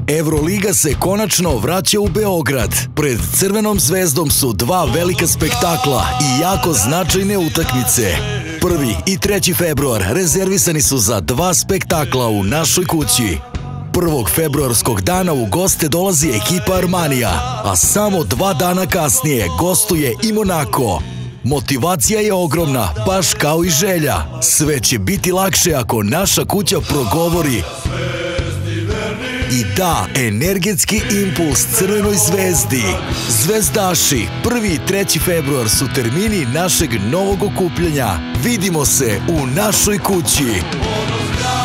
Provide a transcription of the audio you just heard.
Evroliga se konačno vraća u Beograd. Pred Crvenom zvezdom su dva velika spektakla i jako značajne utakmice. 1. i 3. februar rezervisani su za dva spektakla u našoj kući. 1. februarskog dana u goste dolazi ekipa Armanija, a samo 2 dana kasnije gostuje i Monako. Motivacija je ogromna, baš kao i želja. Sve će biti lakše ako naša kuća progovori. I da, energetski impuls Crvenoj zvezdi. Zvezdaši, 1. i 3. februar su termini našeg novog okupljanja. Vidimo se u našoj kući.